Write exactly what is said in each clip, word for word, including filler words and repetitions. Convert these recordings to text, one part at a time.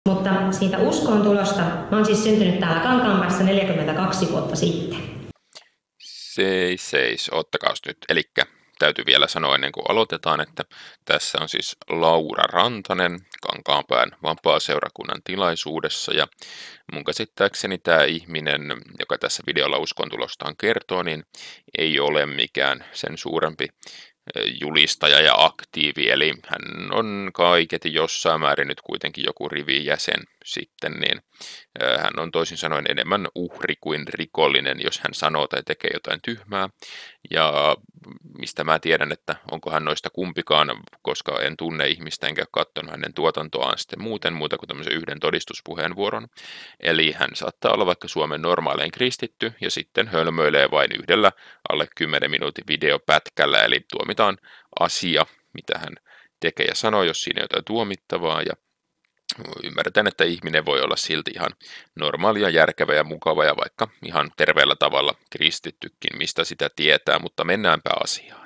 Mutta siitä uskon tulosta, mä oon siis syntynyt täällä Kankaanpäässä neljäkymmentäkaksi vuotta sitten. Seis, seis, ottakaas nyt. Elikkä täytyy vielä sanoa ennen kuin aloitetaan, että tässä on siis Laura Rantanen Kankaanpään vapaaseurakunnan tilaisuudessa ja mun käsittääkseni tämä ihminen, joka tässä videolla uskontulostaan kertoo, niin ei ole mikään sen suurempi julistaja ja aktiivi, eli hän on kaiketi jossain määrin nyt kuitenkin joku rivijäsen sitten, niin hän on toisin sanoen enemmän uhri kuin rikollinen, jos hän sanoo tai tekee jotain tyhmää, ja mistä mä tiedän, että onko hän noista kumpikaan, koska en tunne ihmistä enkä katsonut hänen tuotantoaan sitten muuten muuta kuin tämmöisen yhden todistuspuheenvuoron, eli hän saattaa olla vaikka Suomen normaalein kristitty ja sitten hölmöilee vain yhdellä alle kymmenen minuutin videopätkällä, eli tuomitaan asia, mitä hän tekee ja sanoo, jos siinä on jotain tuomittavaa, ja ymmärretään, että ihminen voi olla silti ihan normaalia, järkevä ja mukava ja vaikka ihan terveellä tavalla kristittykin, mistä sitä tietää, mutta mennäänpä asiaan.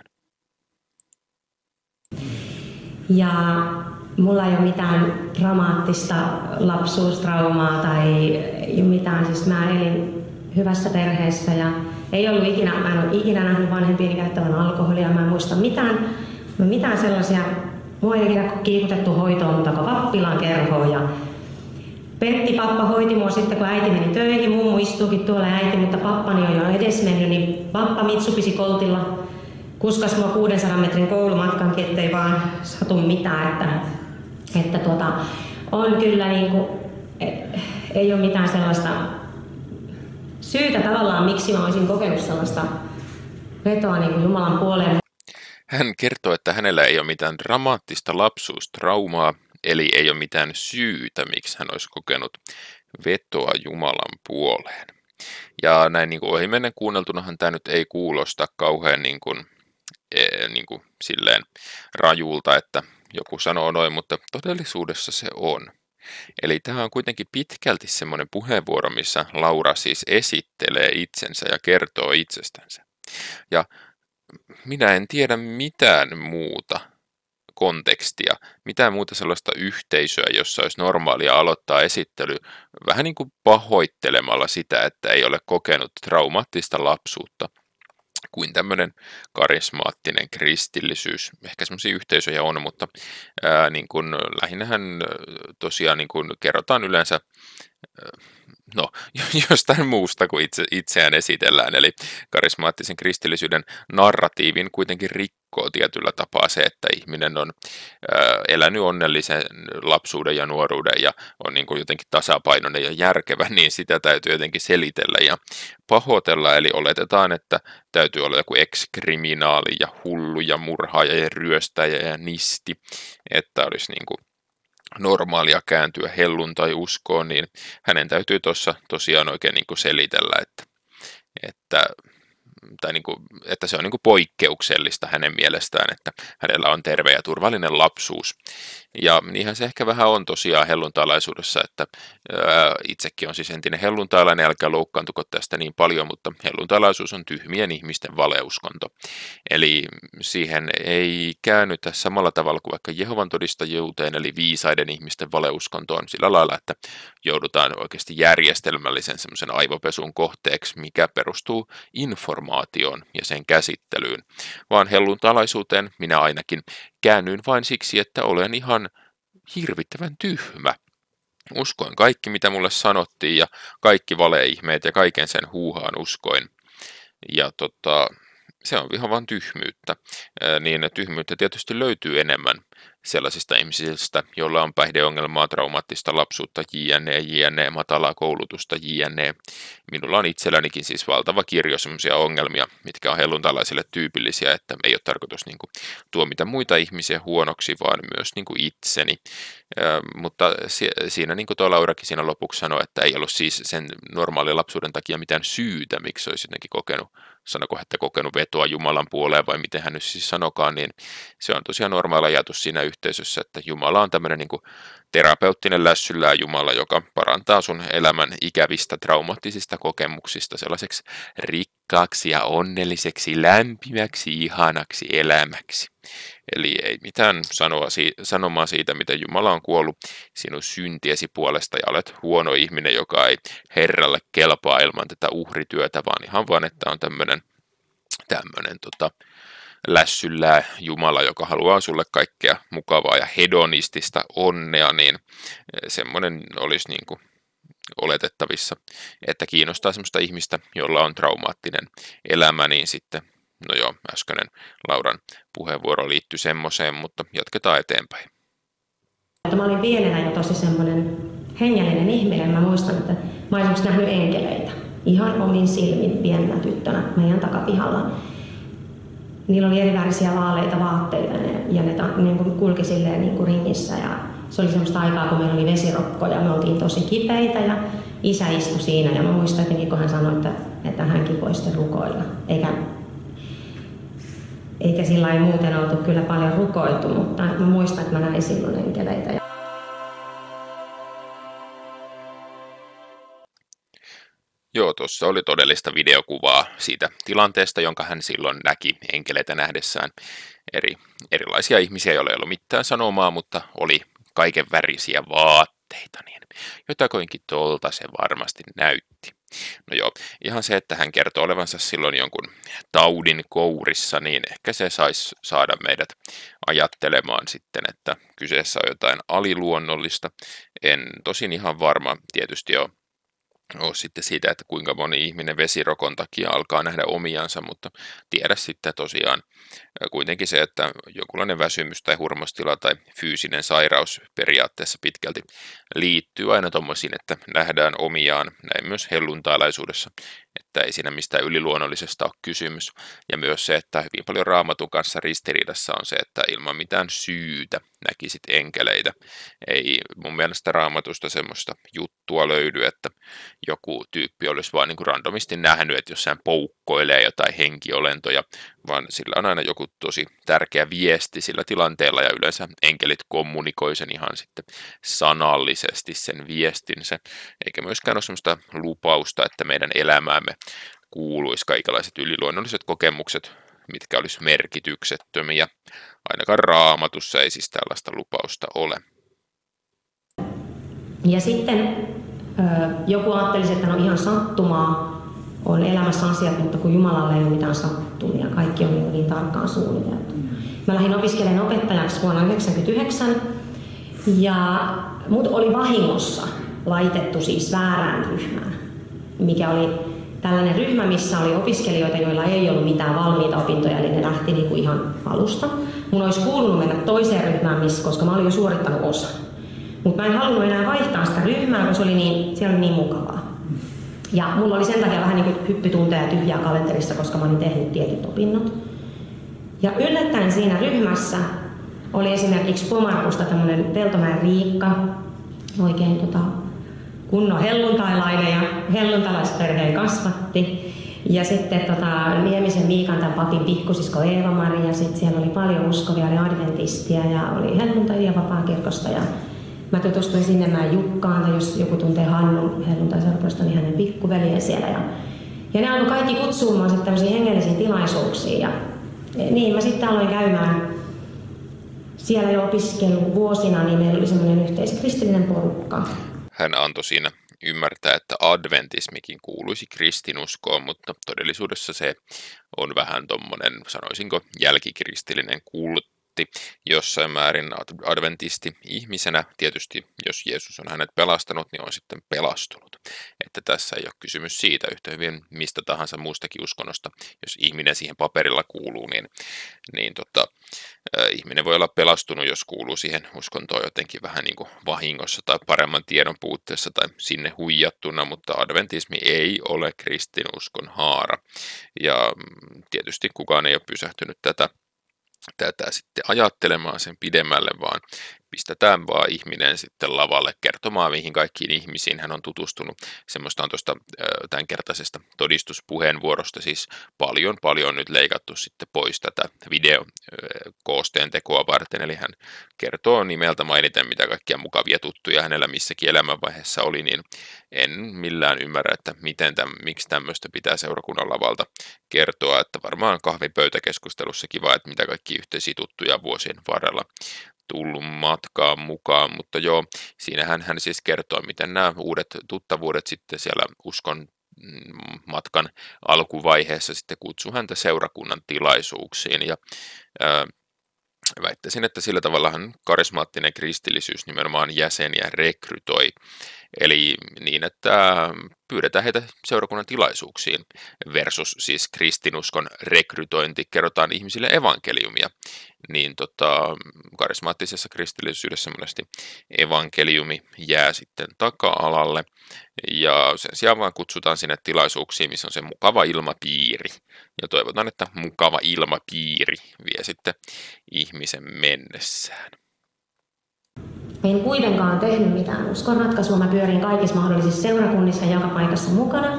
Ja mulla ei ole mitään dramaattista lapsuustraumaa tai mitään, siis mä elin hyvässä perheessä ja ei ollut ikinä, mä en ole ikinä nähnyt vanhempiini käyttävän alkoholia, mä en muista mitään, mitään sellaisia, mua ei ikinä kiikutettu hoitoon, mutta pappilaan kerhoon ja Pentti pappa hoiti mua sitten, kun äiti meni töihin, mummu istuukin tuolla äiti, mutta pappani on jo edesmennyt, niin pappa Mitsubisi Coltilla kuskas mua kuudensadan metrin koulumatkankin, ettei vaan satu mitään, että, että tuota, on kyllä niin kuin, ei ole mitään sellaista syytä tavallaan, miksi mä olisin kokenut sellaista vetoa niin kuin Jumalan puoleen. Hän kertoo, että hänellä ei ole mitään dramaattista lapsuustraumaa, eli ei ole mitään syytä, miksi hän olisi kokenut vetoa Jumalan puoleen. Ja näin niin kuin ohimennen kuunneltunahan tämä nyt ei kuulosta kauhean niin kuin, ee, niin kuin silleen rajulta, että joku sanoo noin, mutta todellisuudessa se on. Eli tämä on kuitenkin pitkälti semmoinen puheenvuoro, missä Laura siis esittelee itsensä ja kertoo itsestänsä. Ja minä en tiedä mitään muuta kontekstia, mitään muuta sellaista yhteisöä, jossa olisi normaalia aloittaa esittely vähän niin kuin pahoittelemalla sitä, että ei ole kokenut traumaattista lapsuutta, kuin tämmöinen karismaattinen kristillisyys. Ehkä semmoisia yhteisöjä on, mutta ää, niin kuin, lähinnähän tosiaan niin kuin kerrotaan yleensä no, jostain muusta kuin itse, itseään esitellään, eli karismaattisen kristillisyyden narratiivin kuitenkin rikkoo tietyllä tapaa se, että ihminen on ää, elänyt onnellisen lapsuuden ja nuoruuden ja on niin kuin jotenkin tasapainoinen ja järkevä, niin sitä täytyy jotenkin selitellä ja pahoitella, eli oletetaan, että täytyy olla joku ex-kriminaali ja hullu ja murhaaja ja ryöstäjä ja nisti, että olisi niin kuin normaalia kääntyä helluntai-uskoon, niin hänen täytyy tuossa tosiaan oikein niin kuin selitellä, että, että, tai niin kuin, että se on niin kuin poikkeuksellista hänen mielestään, että hänellä on terve ja turvallinen lapsuus. Ja niinhän se ehkä vähän on tosiaan helluntalaisuudessa, että ää, itsekin on siis entinen helluntailainen, älkää loukkaantuko tästä niin paljon, mutta helluntalaisuus on tyhmien ihmisten valeuskonto. Eli siihen ei käännytä samalla tavalla kuin vaikka Jehovan todistajuuteen, eli viisaiden ihmisten valeuskontoon sillä lailla, että joudutaan oikeasti järjestelmällisen semmoisen aivopesun kohteeksi, mikä perustuu informaatioon ja sen käsittelyyn, vaan helluntalaisuuteen minä ainakin käännyin vain siksi, että olen ihan hirvittävän tyhmä. Uskoin kaikki, mitä mulle sanottiin ja kaikki valeihmeet ja kaiken sen huuhaan uskoin. Ja tota, se on ihan vain tyhmyyttä. Ää, niin tyhmyyttä tietysti löytyy enemmän sellaisista ihmisistä, joilla on päihdeongelmaa, traumaattista lapsuutta, jne, jne, matalaa koulutusta, jne. Minulla on itsellänikin siis valtava kirjo sellaisia ongelmia, mitkä on helluntalaisille tyypillisiä, että ei ole tarkoitus niin kuin tuomita muita ihmisiä huonoksi, vaan myös niin kuin itseni. Ää, mutta si- siinä, niin kuin tuo Laurakin siinä lopuksi sanoi, että ei ollut siis sen normaalin lapsuuden takia mitään syytä, miksi olisi jotenkin kokenut, sanoko, että kokenut vetoa Jumalan puoleen, vai miten hän nyt siis sanokaan, niin se on tosiaan normaali ajatus siinä yhteisössä, että Jumala on tämmöinen niin kuin terapeuttinen lässyllään Jumala, joka parantaa sun elämän ikävistä traumaattisista kokemuksista sellaiseksi rikkaaksi ja onnelliseksi, lämpimäksi, ihanaksi elämäksi. Eli ei mitään sanoa, sanomaa siitä, miten Jumala on kuollut sinun syntiesi puolesta ja olet huono ihminen, joka ei Herralle kelpaa ilman tätä uhrityötä, vaan ihan vaan, että on tämmöinen tämmöinen tota, lässyllää Jumala, joka haluaa sulle kaikkea mukavaa ja hedonistista onnea, niin semmoinen olisi niin kuin oletettavissa, että kiinnostaa semmoista ihmistä, jolla on traumaattinen elämä, niin sitten, no joo, äskeinen Lauran puheenvuoro liittyy semmoiseen, mutta jatketaan eteenpäin. Mä olin pienenä jo tosi semmoinen hengellinen ihminen. Mä muistan, että mä olin nähnyt enkeleitä ihan omin silmin pienenä tyttönä meidän takapihalla. Niillä oli erivärisiä vaaleita vaatteita ja ne niin kuin kulki silleen niin kuin ringissä. Ja se oli semmoista aikaa, kun meillä oli vesirokko ja me oltiin tosi kipeitä ja isä istui siinä. Ja mä muistan jotenkin, kun hän sanoi, että, että hänkin voi sitten rukoilla. Eikä, eikä sillä ei muuten oltu kyllä paljon rukoiltu, mutta mä muistan, että mä näin silloin enkeleitä. Joo, tuossa oli todellista videokuvaa siitä tilanteesta, jonka hän silloin näki enkeleitä nähdessään. Eri, erilaisia ihmisiä, joilla ei ollut mitään sanomaa, mutta oli kaiken värisiä vaatteita, niin jotakoinkin tolta se varmasti näytti. No joo, ihan se, että hän kertoo olevansa silloin jonkun taudin kourissa, niin ehkä se saisi saada meidät ajattelemaan sitten, että kyseessä on jotain aliluonnollista. En tosin ihan varma, tietysti ole ole sitten siitä, että kuinka moni ihminen vesirokon takia alkaa nähdä omiansa, mutta tiedä sitten tosiaan kuitenkin se, että jonkunlainen väsymys tai hurmostila tai fyysinen sairaus periaatteessa pitkälti liittyy aina tommosiin, että nähdään omiaan, näin myös helluntailaisuudessa, että ei siinä mistään yliluonnollisesta ole kysymys. Ja myös se, että hyvin paljon Raamatun kanssa ristiriidassa on se, että ilman mitään syytä näkisit enkeleitä. Ei mun mielestä Raamatusta semmoista juttua löydy, että joku tyyppi olisi vaan niin kuin randomisti nähnyt, että jossain poukkoilee jotain henkiolentoja, vaan sillä on aina joku tosi tärkeä viesti sillä tilanteella, ja yleensä enkelit kommunikoi sen ihan sitten sanallisesti sen viestinsä, eikä myöskään ole semmoista lupausta, että meidän elämäämme kuuluisi kaikenlaiset yliluonnolliset kokemukset, mitkä olisi merkityksettömiä. Ainakaan Raamatussa ei siis tällaista lupausta ole. Ja sitten joku ajattelisi, että no ihan sattumaa on elämässä asiat, mutta kun Jumalalle ei ole mitään sattumia, kaikki on niin, niin tarkkaan suunniteltu. Mä lähdin opiskelemaan opettajaksi vuonna yhdeksänkymmentäyhdeksän ja mut oli vahingossa laitettu siis väärään ryhmään, mikä oli tällainen ryhmä, missä oli opiskelijoita, joilla ei ollut mitään valmiita opintoja, eli ne lähti niinku ihan alusta. Mun olisi kuulunut mennä toiseen ryhmään, missä, koska mä olin jo suorittanut osan. Mutta mä en halunnut enää vaihtaa sitä ryhmää, koska se oli niin, siellä oli niin mukavaa. Ja mulla oli sen takia vähän niin kuin hyppytunteja tyhjää kalenterissa, koska mä olin tehnyt tietyt opinnot. Ja yllättäen siinä ryhmässä oli esimerkiksi Pomarkusta tämmöinen Peltomäen Riikka, oikein tota, kunnon helluntailainen ja helluntalaisperheen kasvatti. Ja sitten tota, Niemisen Miikan tämän papin pikkusisko Eeva-Mari, ja sitten siellä oli paljon uskovia, oli adventistia ja oli helluntaisia vapaakirkosta. Ja mä tutustuin Sinnemäen Jukkaan, tai jos joku tuntee Hannun helluntaiseurakunnasta, niin hänen pikkuveliä siellä. Ja, ja ne alkoi kaikki kutsumaan sitten tämmöisiin hengellisiin tilaisuuksiin. Ja niin mä sitten aloin käymään siellä jo opiskeluvuosina, niin meillä oli semmoinen yhteiskristillinen porukka. Hän antoi siinä ymmärtää, että adventismikin kuuluisi kristinuskoon, mutta todellisuudessa se on vähän tommonen, sanoisinko, jälkikristillinen kultti jossain määrin adventisti ihmisenä. Tietysti, jos Jeesus on hänet pelastanut, niin on sitten pelastunut. Että tässä ei ole kysymys siitä yhtä hyvin mistä tahansa muustakin uskonnosta. Jos ihminen siihen paperilla kuuluu, niin, niin tota, äh, ihminen voi olla pelastunut, jos kuuluu siihen uskontoon jotenkin vähän niin kuin vahingossa tai paremman tiedon puutteessa tai sinne huijattuna, mutta adventismi ei ole kristinuskon haara. Ja tietysti kukaan ei ole pysähtynyt tätä tätä sitten ajattelemaan sen pidemmälle, vaan pistetään vaan ihminen sitten lavalle kertomaan, mihin kaikkiin ihmisiin hän on tutustunut. Semmoista on tuosta tämänkertaisesta todistuspuheenvuorosta siis paljon, paljon nyt leikattu sitten pois tätä videokoosteen tekoa varten, eli hän kertoo nimeltä mainiten, mitä kaikkia mukavia tuttuja hänellä missäkin elämänvaiheessa oli, niin en millään ymmärrä, että miten täm, miksi tämmöistä pitää seurakunnan lavalta kertoa, että varmaan kahvipöytäkeskustelussa kiva, että mitä kaikki yhteisiä tuttuja vuosien varrella tullut matkaan mukaan, mutta joo, siinähän hän siis kertoo, miten nämä uudet tuttavuudet sitten siellä uskon matkan alkuvaiheessa sitten kutsuu häntä seurakunnan tilaisuuksiin ja ää, väittäisin, että sillä tavallahan karismaattinen kristillisyys nimenomaan jäseniä rekrytoi, eli niin, että pyydetään heitä seurakunnan tilaisuuksiin versus siis kristinuskon rekrytointi, kerrotaan ihmisille evankeliumia, niin tota, karismaattisessa kristillisyydessä monesti evankeliumi jää sitten taka-alalle ja sen sijaan vaan kutsutaan sinne tilaisuuksiin, missä on se mukava ilmapiiri ja toivotaan, että mukava ilmapiiri vie sitten ihmisen mennessään. En kuitenkaan tehnyt mitään uskonratkaisua. Mä pyörin kaikissa mahdollisissa seurakunnissa ja joka paikassa mukana.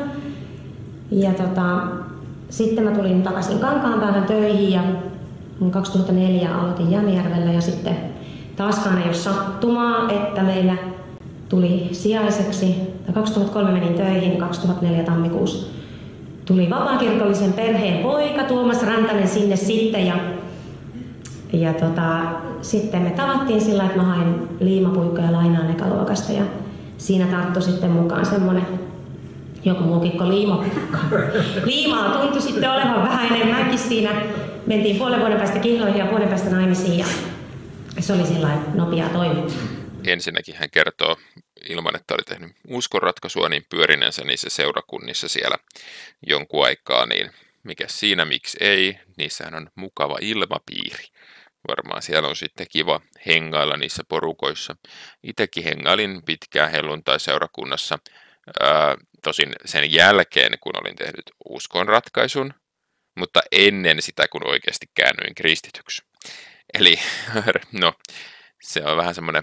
Ja tota, sitten mä tulin takaisin Kankaanpäähän töihin ja kaksituhattaneljä aloitin Jämijärvellä ja sitten taaskaan ei ole sattumaa, että meillä tuli sijaiseksi. kaksituhattakolme menin töihin ja kaksituhattaneljä tammikuussa tuli vapaakirkollisen perheen poika Tuomas Rantanen sinne sitten ja Ja tota, sitten me tavattiin sillä, että mä hain liimapuikkoja lainaan ekaluokasta ja siinä tarttui sitten mukaan semmoinen joku muukikko liimapuikko. Liimaa tuntui sitten olevan vähän enemmänkin siinä. Mentiin puolen vuoden päästä kihloihin ja puolen päästä naimisiin ja se oli sillä nopeaa toimintaa. Ensinnäkin hän kertoo ilman, että oli tehnyt uskonratkaisua, niin pyörineensä niissä seurakunnissa siellä jonkun aikaa, niin mikä siinä, miksi ei, niissähän on mukava ilmapiiri. Varmaan siellä on sitten kiva hengailla niissä porukoissa. Itsekin hengailin pitkään helluntai-seurakunnassa, ää, tosin sen jälkeen, kun olin tehnyt uskonratkaisun, mutta ennen sitä, kun oikeasti käännyin kristityksi. Eli no, se on vähän semmoinen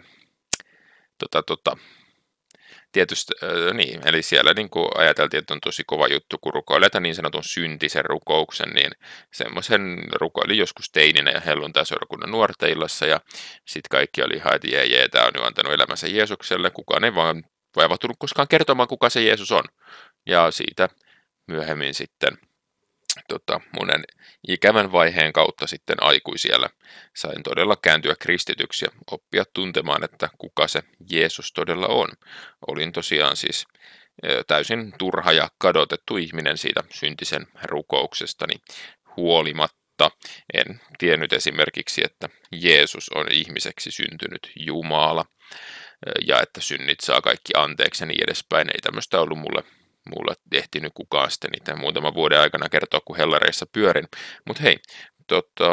tota, tota, tietysti, äh, niin, eli siellä niin kuin ajateltiin, että on tosi kova juttu, kun rukoilee niin sanotun syntisen rukouksen, niin semmoisen rukoilin joskus teininä ja helluntai-seurakunnan nuorten illassa, ja sitten kaikki oli ihan, että jee, jee, tämä on jo antanut elämänsä Jeesukselle, kukaan ei vaan vaivautunut koskaan kertomaan, kuka se Jeesus on, ja siitä myöhemmin sitten tota, monen ikävän vaiheen kautta sitten aikuisiellä sain todella kääntyä kristityksi ja oppia tuntemaan, että kuka se Jeesus todella on. Olin tosiaan siis täysin turha ja kadotettu ihminen siitä syntisen rukouksestani huolimatta. En tiennyt esimerkiksi, että Jeesus on ihmiseksi syntynyt Jumala ja että synnit saa kaikki anteeksi ja niin edespäin. Ei tämmöistä ollut mulle Mulla ehtinyt kukaan sitten niitä muutaman vuoden aikana kertoa, kun hellareissa pyörin. Mutta hei, tota,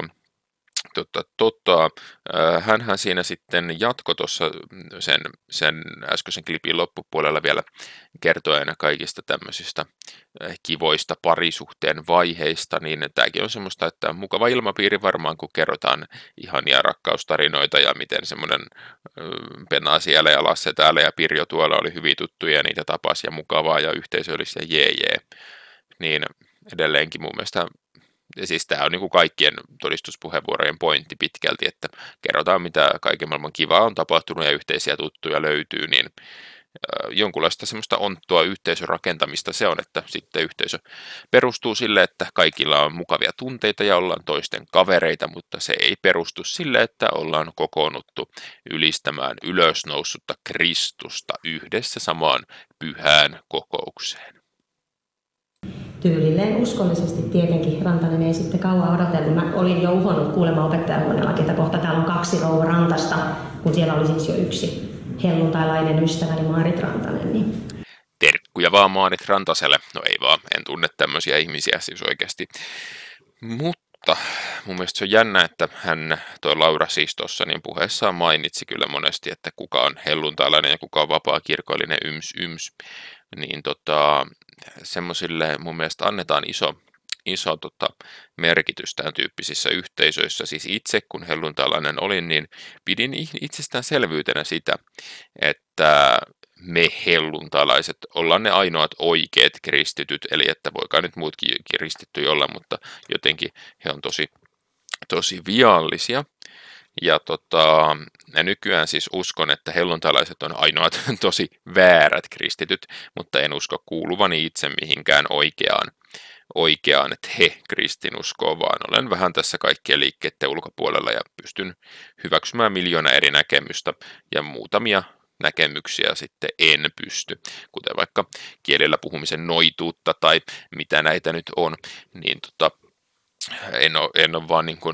tota, tota, hänhän siinä sitten jatkoi tuossa sen, sen äskeisen klipin loppupuolella vielä kertoen kaikista tämmöisistä kivoista parisuhteen vaiheista, niin tämäkin on semmoista, että mukava ilmapiiri varmaan, kun kerrotaan ihania rakkaustarinoita ja miten semmoinen Pena siellä ja Lasse täällä ja Pirjo tuolla oli hyvin tuttuja ja niitä tapasi ja mukavaa ja yhteisöllistä jee jee. Niin edelleenkin mun mielestä, ja siis tämä on niin kuin kaikkien todistuspuheenvuorojen pointti pitkälti, että kerrotaan mitä kaiken maailman kivaa on tapahtunut ja yhteisiä tuttuja löytyy, niin jonkunlaista semmoista onttoa yhteisön rakentamista se on, että sitten yhteisö perustuu sille, että kaikilla on mukavia tunteita ja ollaan toisten kavereita, mutta se ei perustu sille, että ollaan kokoonnuttu ylistämään ylösnoussutta Kristusta yhdessä samaan pyhään kokoukseen. Tyylilleen uskollisesti tietenkin Rantanen ei sitten kauan odotellut. Mä olin jo uhonnut kuulemma opettajahuoneellakin, että kohta täällä on kaksi rouva Rantasta, kun siellä oli siis jo yksi helluntailainen ystäväni Maarit Rantanen. Niin. Terkkuja vaan Maarit Rantaselle. No ei vaan, en tunne tämmöisiä ihmisiä siis oikeasti. Mutta mun mielestä se on jännä, että hän, toi Laura siis tuossa, niin puheessaan mainitsi kyllä monesti, että kuka on helluntailainen ja kuka on vapaa-kirkollinen yms yms. Niin tota, semmoisille mun mielestä annetaan iso iso tota, merkitys tämän tyyppisissä yhteisöissä. Siis itse, kun helluntalainen olin, niin pidin itsestäänselvyytenä sitä, että me helluntalaiset ollaan ne ainoat oikeat kristityt, eli että voikaan nyt muutkin kristittyjä olla, mutta jotenkin he on tosi, tosi viallisia. Ja, tota, ja nykyään siis uskon, että helluntalaiset on ainoat tosi väärät kristityt, mutta en usko kuuluvani itse mihinkään oikeaan, oikeaan että he kristinuskoon, vaan olen vähän tässä kaikkien liikkeiden ulkopuolella ja pystyn hyväksymään miljoona eri näkemystä ja muutamia näkemyksiä sitten en pysty, kuten vaikka kielellä puhumisen noituutta tai mitä näitä nyt on, niin tota, en ole, en ole vaan niin kuin,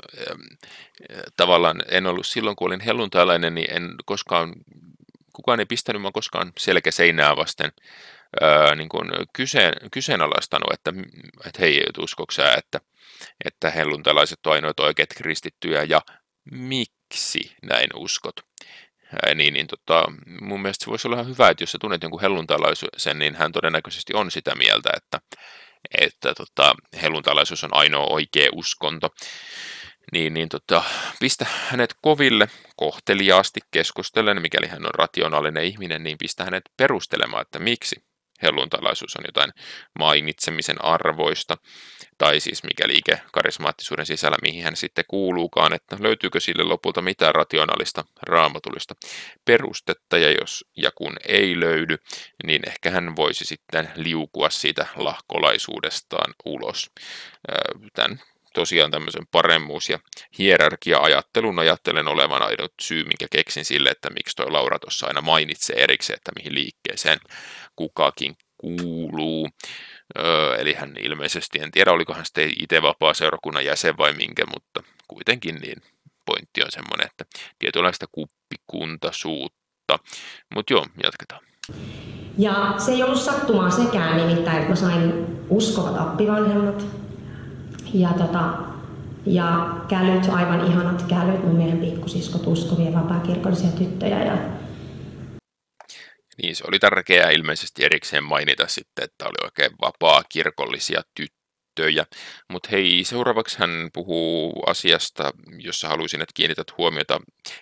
tavallaan en ollut silloin, kun olin helluntalainen, niin en koskaan, kukaan ei pistänyt minua koskaan selkä seinää vasten ää, niin kuin kyseen, kyseenalaistanut, että, että hei, uskoksä, että, että helluntalaiset on ainoat oikeat kristittyjä ja miksi näin uskot? Ää, niin, niin tota, mun mielestä se voisi olla ihan hyvä, että jos sä tunnet jonkun helluntalaisen, niin hän todennäköisesti on sitä mieltä, että että tota, helluntalaisuus on ainoa oikea uskonto, niin, niin tota, pistä hänet koville kohteliaasti keskustellen, mikäli hän on rationaalinen ihminen, niin pistä hänet perustelemaan, että miksi helluntalaisuus on jotain mainitsemisen arvoista, tai siis mikä liike karismaattisuuden sisällä, mihin hän sitten kuuluukaan, että löytyykö sille lopulta mitään rationaalista raamatullista perustetta, ja jos ja kun ei löydy, niin ehkä hän voisi sitten liukua siitä lahkolaisuudestaan ulos. Tämän tosiaan tämmöisen paremmuus- ja hierarkia-ajattelun ajattelen olevan ainut syy, minkä keksin sille, että miksi toi Laura tuossa aina mainitsee erikseen, että mihin liikkeeseen kukakin kuuluu. Öö, eli hän ilmeisesti, en tiedä oliko hän sitten itse vapaa-seurakunnan jäsen vai minkä, mutta kuitenkin niin pointti on semmoinen, että tietynlaista kuppikuntaisuutta. Mutta joo, jatketaan. Ja se ei ollut sattumaa sekään, nimittäin että mä sain uskovat appivanhemmat ja, tota, ja kälyt, aivan ihanat kälyt, mun miehen pikkusiskot uskovia vapaakirkollisia tyttöjä. Ja niin, se oli tärkeää ilmeisesti erikseen mainita sitten, että oli oikein vapaa-kirkollisia tyttöjä. Mutta hei, seuraavaksi hän puhuu asiasta, jossa haluaisin, että kiinnität huomiota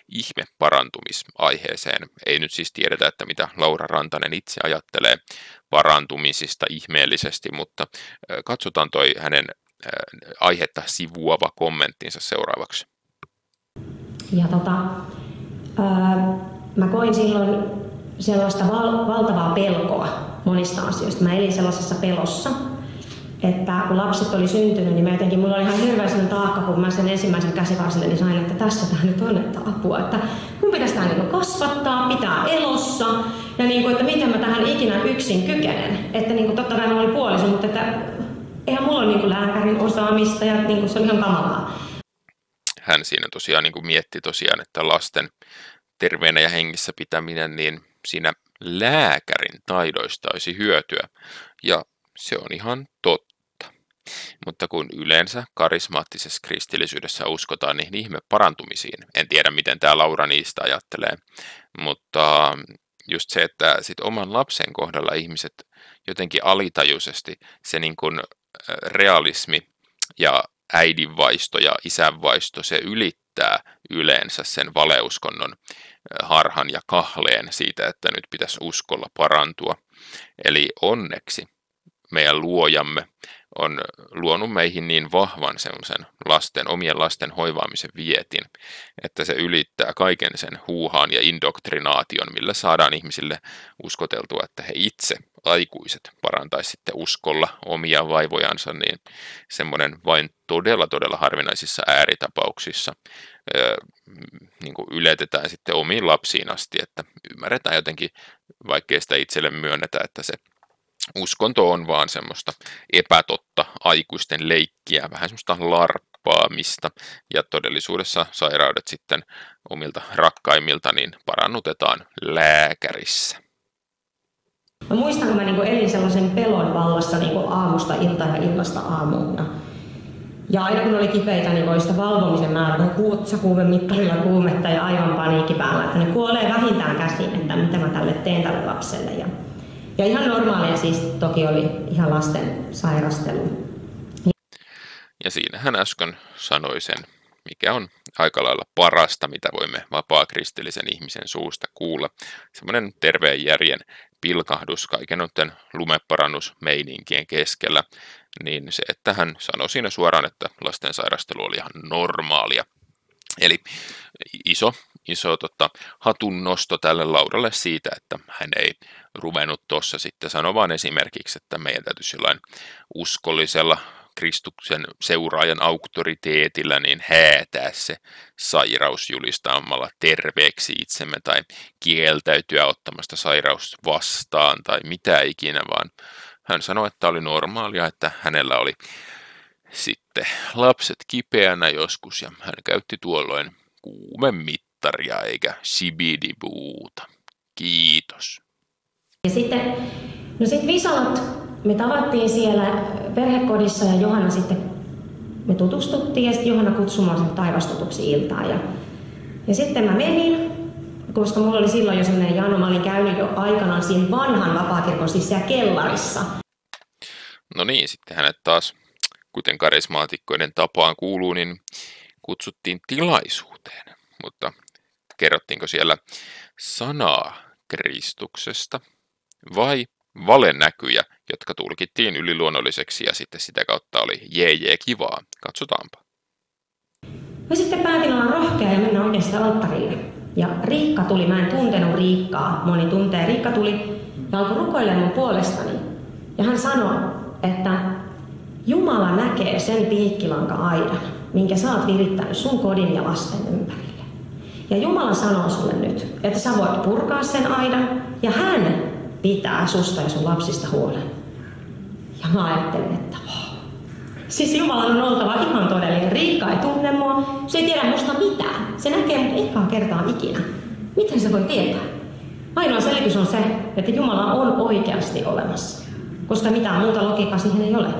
ihmeparantumisaiheeseen. Ei nyt siis tiedetä, että mitä Laura Rantanen itse ajattelee parantumisista ihmeellisesti, mutta katsotaan toi hänen aihetta sivuava kommenttinsa seuraavaksi. Ja tota, ää, mä koin silloin sellaista val- valtavaa pelkoa monista asioista. Mä elin sellaisessa pelossa, että kun lapset oli syntynyt, niin mä jotenkin, mulla oli ihan hirveä sellainen taakka, kun mä sen ensimmäisen käsivarsilleni sain, että tässä tää nyt on, että apua, että mun pitäisi tää niin kasvattaa, pitää elossa, ja niin kuin, että miten mä tähän ikinä yksin kykenen. Että niin kuin, totta kai mä olin puoliso, mutta että eihän mulla ole niin kuin lääkärin osaamista, ja niin kuin, se on ihan kamalaa. Hän siinä tosiaan niin kuin mietti tosiaan, että lasten terveenä ja hengissä pitäminen, niin siinä lääkärin taidoista olisi hyötyä, ja se on ihan totta. Mutta kun yleensä karismaattisessa kristillisyydessä uskotaan niihin ihme parantumisiin, en tiedä miten tämä Laura niistä ajattelee, mutta just se, että sit oman lapsen kohdalla ihmiset jotenkin alitajuisesti se niin kuin realismi ja äidinvaisto ja isänvaisto, se ylittää yleensä sen valeuskonnon harhan ja kahleen siitä, että nyt pitäisi uskolla parantua. Eli onneksi meidän luojamme on luonut meihin niin vahvan semmoisen lasten, omien lasten hoivaamisen vietin, että se ylittää kaiken sen huuhaan ja indoktrinaation, millä saadaan ihmisille uskoteltua, että he itse, aikuiset, parantaisi sitten uskolla omia vaivojansa, niin semmoinen vain todella, todella harvinaisissa ääritapauksissa öö, niin kuin yletetään sitten omiin lapsiin asti, että ymmärretään jotenkin, vaikkei sitä itselle myönnetä, että se uskonto on vaan semmoista epätotta aikuisten leikkiä, vähän semmoista larppaamista, ja todellisuudessa sairaudet sitten omilta rakkaimmilta niin parannutetaan lääkärissä. Mä muistan, kun mä niinku elin sellaisen pelon vallassa niinku aamusta iltaan ja illasta aamuun. Ja, ja aina kun oli kipeitä, niin voi sitä valvomisen määrä, kun kuume mittarilla kuumetta ja aivan paniikki päällä, että ne kuolee vähintään käsiin, että mitä mä tälle teen tälle lapselle. Ja Ja ihan normaalia siis toki oli ihan lasten sairastelu. Ja siinä hän äsken sanoi sen, mikä on aika lailla parasta, mitä voimme vapaakristillisen ihmisen suusta kuulla. Semmoinen terveen järjen pilkahdus kaiken noiden lumeparannusmeininkien keskellä, niin se, että hän sanoi siinä suoraan, että lasten sairastelu oli ihan normaalia. Eli iso, iso tota, hatunnosto tälle Lauralle siitä, että hän ei ruvennut tuossa sitten sanomaan esimerkiksi, että meidän täytyisi jollain uskollisella Kristuksen seuraajan auktoriteetillä niin häätää se sairaus julistamalla terveeksi itsemme tai kieltäytyä ottamasta sairaus vastaan tai mitä ikinä, vaan hän sanoi, että oli normaalia, että hänellä oli sitten lapset kipeänä joskus ja hän käytti tuolloin kuumemittaria eikä sibidibuuta. Kiitos. Ja sitten, no sitten Visalat, me tavattiin siellä perhekodissa ja Johanna sitten, me tutustuttiin ja sitten Johanna kutsui mua sen taivastutuksi iltaan. Ja, ja sitten mä menin, koska mulla oli silloin jo sellainen jano, mä olin käynyt jo aikanaan siinä vanhan vapaakirkon siis siellä kellarissa. No niin, sitten hänet taas, kuten karismaatikkoiden tapaan kuuluu, niin kutsuttiin tilaisuuteen. Mutta kerrottiinko siellä sanaa Kristuksesta vai valenäkyjä, jotka tulkittiin yliluonnolliseksi ja sitten sitä kautta oli jee jee kivaa. Katsotaanpa. Mä sitten päätin olla rohkea ja mennä oikeasti alttarille. Ja Riikka tuli, mä en tuntenut Riikkaa, moni tuntee. Riikka tuli ja alkoi rukoilemaan mun puolestani. Ja hän sanoi, että Jumala näkee sen piikkilanka-aidan, minkä sä oot virittänyt sun kodin ja lasten ympärille. Ja Jumala sanoo sulle nyt, että sä voit purkaa sen aidan ja hän pitää susta ja sun lapsista huolen. Ja mä ajattelin, että oh. Siis Jumalan on oltava ihan todellinen. Riikka ei tunne mua, se ei tiedä musta mitään. Se näkee mut ekaan kertaan ikinä. Miten se voi tietää? Ainoa selitys on se, että Jumala on oikeasti olemassa. Koska mitään muuta logiikkaa siihen ei ole.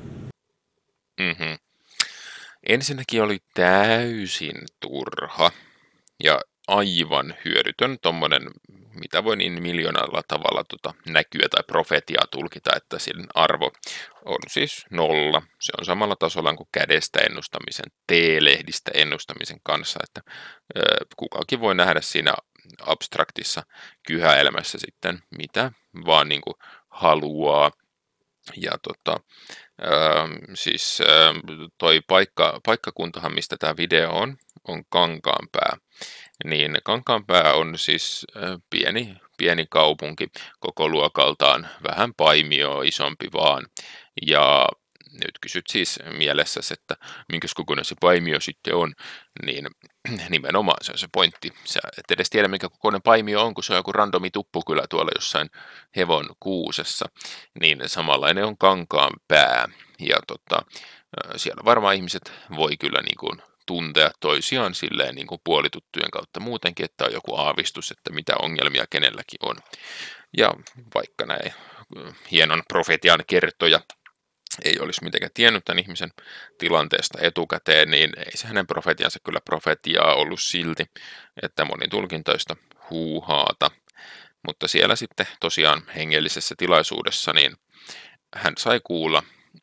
Mm-hmm. Ensinnäkin oli täysin turha ja aivan hyödytön tommonen, mitä voi niin miljoonalla tavalla tota näkyä tai profetiaa tulkita, että sen arvo on siis nolla. Se on samalla tasolla kuin kädestä ennustamisen, T-lehdistä ennustamisen kanssa, että ö, kukakin voi nähdä siinä abstraktissa kyhäelämässä sitten mitä vaan niin kuin haluaa. Ja tota, ö, siis ö, toi paikka, paikkakuntahan, mistä tämä video on, on Kankaanpää. Niin Kankaanpää on siis pieni, pieni kaupunki, koko luokaltaan vähän Paimioa isompi vaan. Ja nyt kysyt siis mielessäsi, että minkäs kokoinen se Paimio sitten on, niin nimenomaan se on se pointti. Sä et edes tiedä, minkä kokoinen Paimio on, kun se on joku randomi tuppukylä tuolla jossain Hevon kuusessa. Niin samanlainen on Kankaanpää. Ja tota, siellä varmaan ihmiset voi kyllä niin kuin tuntea toisiaan silleen niin kuin puolituttujen kautta muutenkin, että on joku aavistus, että mitä ongelmia kenelläkin on. Ja vaikka näin hienon profetian kertoja ei olisi mitenkään tiennyt tämän ihmisen tilanteesta etukäteen, niin ei se hänen profetiansa kyllä profetiaa ollut silti, että moni tulkintoista huuhaata. Mutta siellä sitten tosiaan hengellisessä tilaisuudessa niin hän sai kuulla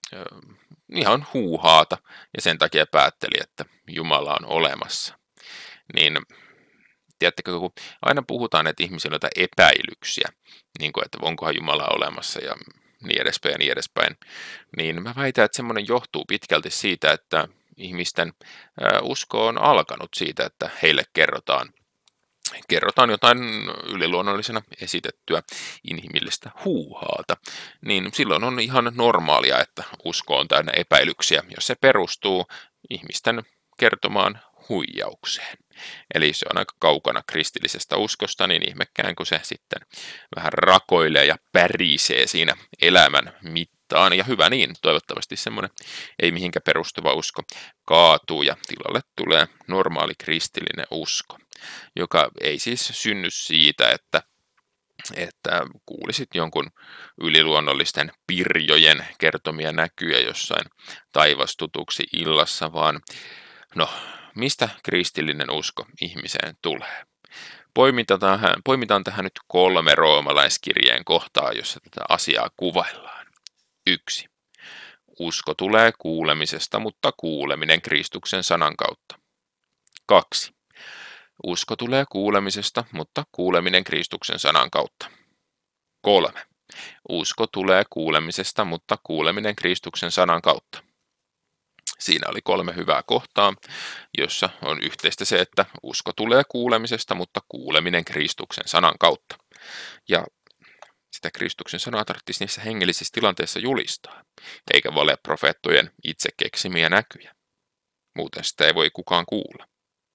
ihan huuhaata ja sen takia päätteli, että Jumala on olemassa. Niin tiedättekö, kun aina puhutaan, että ihmisillä on jotain epäilyksiä, niin kuin, että onkohan Jumala olemassa ja niin edespäin ja niin edespäin, niin mä väitän, että semmoinen johtuu pitkälti siitä, että ihmisten usko on alkanut siitä, että heille kerrotaan kerrotaan jotain yliluonnollisena esitettyä inhimillistä huuhaata, niin silloin on ihan normaalia, että usko on täynnä epäilyksiä, jos se perustuu ihmisten kertomaan huijaukseen. Eli se on aika kaukana kristillisestä uskosta, niin ihmekään kun se sitten vähän rakoilee ja pärisee siinä elämän mittaan. Ja hyvä niin, toivottavasti semmoinen ei mihinkä perustuva usko kaatuu ja tilalle tulee normaali kristillinen usko, joka ei siis synny siitä, että että kuulisit jonkun yliluonnollisten pirjojen kertomia näkyjä jossain taivastutuksi illassa, vaan no, mistä kristillinen usko ihmiseen tulee? Poimitaan tähän, poimitaan tähän nyt kolme roomalaiskirjeen kohtaa, jossa tätä asiaa kuvaillaan. Yksi. Usko tulee kuulemisesta, mutta kuuleminen Kristuksen sanan kautta. kaksi. Usko tulee kuulemisesta, mutta kuuleminen Kristuksen sanan kautta. kolme. Usko tulee kuulemisesta, mutta kuuleminen Kristuksen sanan kautta. Siinä oli kolme hyvää kohtaa, jossa on yhteistä se, että usko tulee kuulemisesta, mutta kuuleminen Kristuksen sanan kautta. Ja sitä Kristuksen sanaa tarvitsisi niissä hengellisissä tilanteissa julistaa, eikä valeprofeettojen itse keksimiä näkyjä. Muuten sitä ei voi kukaan kuulla.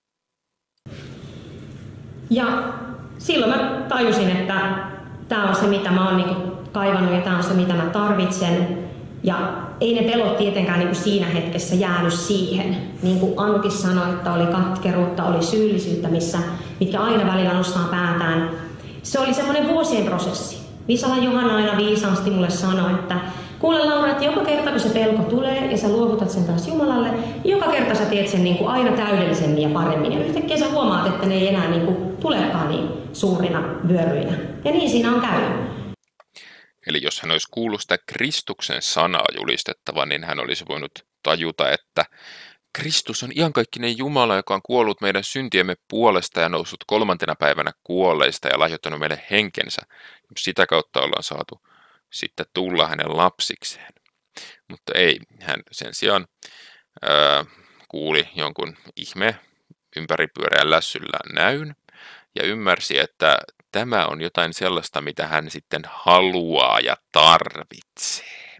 Ja silloin mä tajusin, että tämä on se, mitä mä oon niinku kaivannut ja tämä on se, mitä mä tarvitsen. Ja ei ne pelot tietenkään niinku siinä hetkessä jäänyt siihen. Niin kuin Anukin sanoi, että oli katkeruutta, oli syyllisyyttä, missä, mitkä aina välillä nostaa päätään. Se oli semmoinen vuosien prosessi. Visalan Johanna aina viisaasti mulle sanoi, että kuule Laura, että joka kerta kun se pelko tulee ja sä luovutat sen taas Jumalalle, joka kerta sä teet sen niin kuin aina täydellisemmin ja paremmin. Ja yhtäkkiä sä huomaat, että ne ei enää niin kuin tulekaan niin suurina vyöryinä. Ja niin siinä on käynyt. Eli jos hän olisi kuullut sitä Kristuksen sanaa julistettavan, niin hän olisi voinut tajuta, että Kristus on iankaikkinen Jumala, joka on kuollut meidän syntiemme puolesta ja noussut kolmantena päivänä kuolleista ja lahjoittanut meille henkensä. Sitä kautta ollaan saatu sitten tulla hänen lapsikseen. Mutta ei, hän sen sijaan ää, kuuli jonkun ihme ympäripyöreän lässyllään näyn ja ymmärsi, että tämä on jotain sellaista, mitä hän sitten haluaa ja tarvitsee.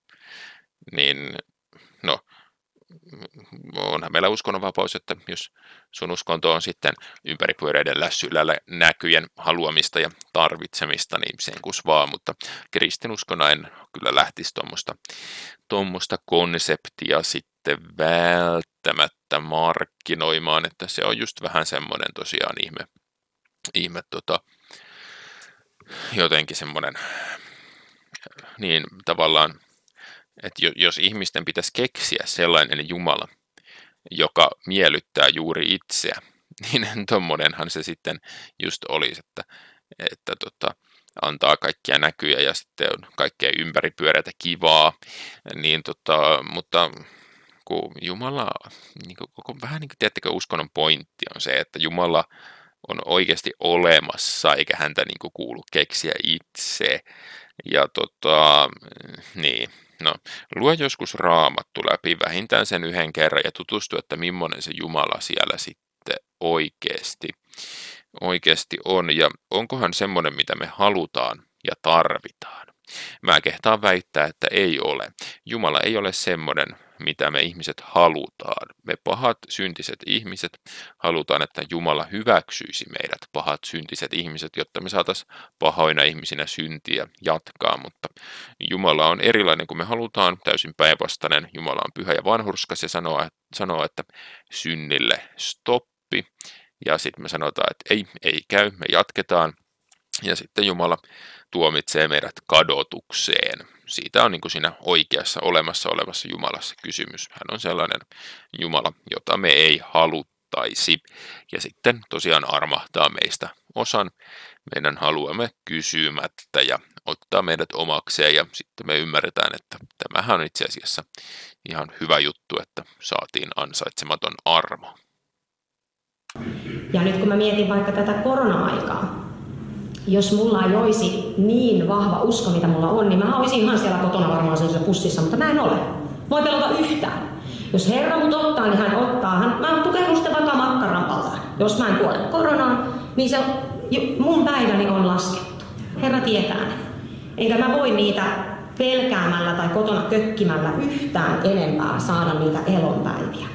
Niin, no, onhan meillä uskonnonvapaus, että jos sun uskonto on sitten ympäripyöreiden lässyllä näkyjen haluamista ja tarvitsemista, niin sen kus vaan, mutta kristinuskona en kyllä lähtisi tuommoista tuommoista konseptia sitten välttämättä markkinoimaan, että se on just vähän semmoinen tosiaan ihme, ihme tota, jotenkin semmoinen, niin tavallaan, että jos ihmisten pitäisi keksiä sellainen Jumala, joka miellyttää juuri itseä, niin tommonenhan se sitten just olisi, että, että tota, antaa kaikkia näkyjä ja sitten on kaikkea ympäripyöreätä kivaa, niin tota, mutta kun Jumala, niin kuin, vähän niin kuin tiedättekö, uskonnon pointti on se, että Jumala on oikeasti olemassa, eikä häntä niin kuin kuulu keksiä itse. Ja tota, niin, no, lue joskus Raamattu läpi vähintään sen yhden kerran ja tutustu, että millainen se Jumala siellä sitten oikeasti, oikeasti on. Ja onkohan semmoinen, mitä me halutaan ja tarvitaan. Mä kehtaan väittää, että ei ole. Jumala ei ole semmoinen, mitä me ihmiset halutaan. Me pahat syntiset ihmiset halutaan, että Jumala hyväksyisi meidät pahat syntiset ihmiset, jotta me saataisiin pahoina ihmisinä syntiä jatkaa, mutta Jumala on erilainen kuin me halutaan, täysin päinvastainen. Jumala on pyhä ja vanhurskas ja sanoo, sanoo että synnille stoppi. Ja sitten me sanotaan, että ei, ei käy, me jatketaan. Ja sitten Jumala tuomitsee meidät kadotukseen. Siitä on niin kuin siinä oikeassa olemassa olevassa Jumalassa kysymys. Hän on sellainen Jumala, jota me ei haluttaisi. Ja sitten tosiaan armahtaa meistä osan meidän haluamme kysymättä ja ottaa meidät omakseen. Ja sitten me ymmärretään, että tämähän on itse asiassa ihan hyvä juttu, että saatiin ansaitsematon armo. Ja nyt kun mä mietin vaikka tätä korona-aikaa, jos mulla ei olisi niin vahva usko, mitä mulla on, niin mä olisin ihan siellä kotona varmaan sellaisessa pussissa, mutta mä en ole. Mä en pelota yhtään. Jos Herra mut ottaa, niin hän ottaa. Hän, mä tukeudun sitten vaikka makkaran pataan. Jos mä en kuole koronaan, niin se mun päiväni on laskettu. Herra tietää ne. Enkä mä voi niitä pelkäämällä tai kotona kökkimällä yhtään enempää saada niitä elonpäiviä.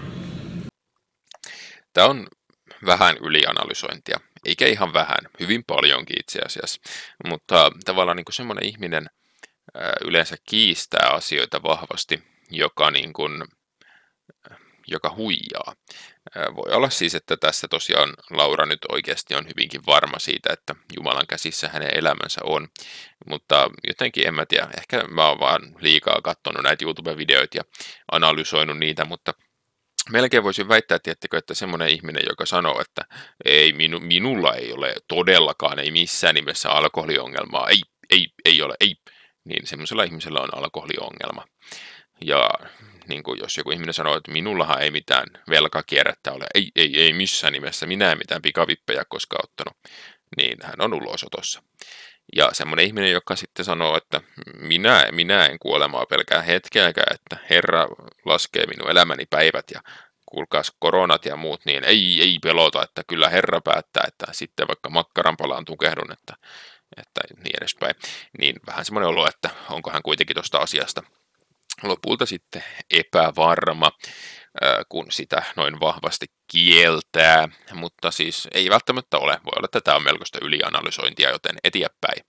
Tämä on vähän ylianalysointia. Eikä ihan vähän, hyvin paljonkin itse asiassa, mutta tavallaan niin kuin semmoinen ihminen ää, yleensä kiistää asioita vahvasti, joka, niin kuin, joka huijaa. Ää, voi olla siis, että tässä tosiaan Laura nyt oikeasti on hyvinkin varma siitä, että Jumalan käsissä hänen elämänsä on, mutta jotenkin en mä tiedä, ehkä mä oon vaan liikaa katsonut näitä YouTube-videoita ja analysoinut niitä, mutta melkein voisin väittää, tiettikö, että semmoinen ihminen, joka sanoo, että ei, minu, minulla ei ole todellakaan, ei missään nimessä alkoholiongelmaa, ei, ei, ei ole, ei, niin semmoisella ihmisellä on alkoholiongelma. ja niin kuin jos joku ihminen sanoo, että minullahan ei mitään velkakierrettä ole, ei, ei, ei missään nimessä, minä en mitään pikavippejä koskaan ottanut, niin hän on ulosotossa. Ja semmoinen ihminen, joka sitten sanoo, että minä, minä en kuolemaa pelkää hetkeäkään, että Herra laskee minun elämäni päivät ja kuulkaas koronat ja muut, niin ei, ei pelota, että kyllä Herra päättää, että sitten vaikka makkaranpalaan tukehdun, että, että niin edespäin. Niin vähän semmoinen olo, että onko hän kuitenkin tuosta asiasta lopulta sitten epävarma, kun sitä noin vahvasti kieltää, mutta siis ei välttämättä ole. Voi olla, että tämä on melkoista ylianalysointia, joten eteenpäin.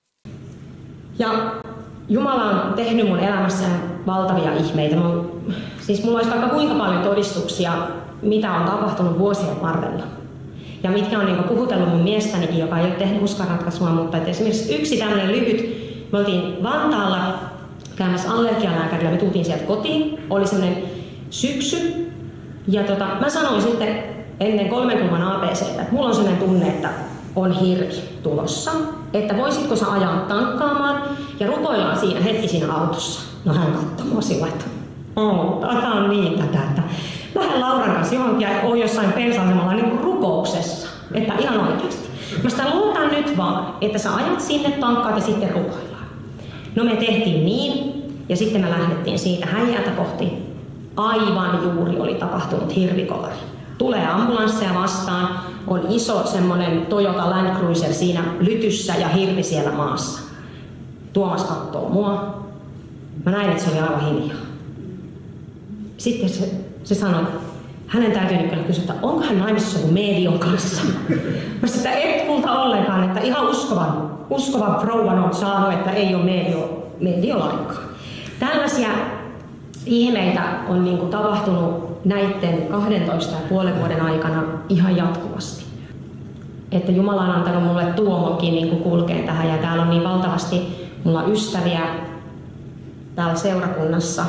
Ja Jumala on tehnyt mun elämässään valtavia ihmeitä. Mun, siis mulla olisi vaikka kuinka paljon todistuksia, mitä on tapahtunut vuosien varrella. Ja mitkä on niin puhutellut mun miestänikin, joka ei ole tehnyt uskonratkaisua, mutta että esimerkiksi yksi tämmöinen lyhyt, me oltiin Vantaalla käymässä allergialääkärillä, me tultiin sieltä kotiin, oli semmoinen syksy, ja tota, mä sanoin sitten ennen kolmen kulman A B C:tä, että mulla on semmoinen tunne, että on hirvi tulossa, että voisitko sä ajaa tankkaamaan, ja rukoillaan siinä hetki siinä autossa. No hän katsoi mua sillä, että oh, tätä on niin tätä, että lähden Lauran kanssa johonkin ja oon jossain bensa-asemalla niin rukouksessa, että ihan oikeasti. Mä sitä luotan nyt vaan, että sä ajat sinne tankkaat ja sitten rukoillaan. No me tehtiin niin, ja sitten me lähdettiin siitä häijältä kohti. Aivan juuri oli tapahtunut hirvikolari. Tulee ambulansseja vastaan, on iso semmonen Toyota Land Cruiser siinä lytyssä ja hirvi siellä maassa. Tuomas katsoo mua. Mä näin, että se oli aivan hiljaa. Sitten se, se sanoi, hänen täytyy nyt kyllä kysyä, että onko hän naimisissa joku medion kanssa. Mä sitä et kulta ollenkaan, että ihan uskovan, uskovan rouvan on saanut, että ei ole medio, medio lainkaan. Tällaisia ihmeitä on niin kuin tapahtunut näiden kahdentoista ja puolen vuoden aikana ihan jatkuvasti. Että Jumala on antanut mulle tuomonkin niin kuin kulkeen tähän, ja täällä on niin valtavasti mulla ystäviä täällä seurakunnassa.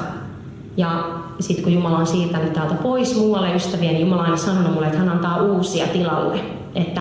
Ja sitten kun Jumala on siirtänyt täältä pois muualle ystäviä, niin Jumala on aina sanonut mulle, että hän antaa uusia tilalle. Että...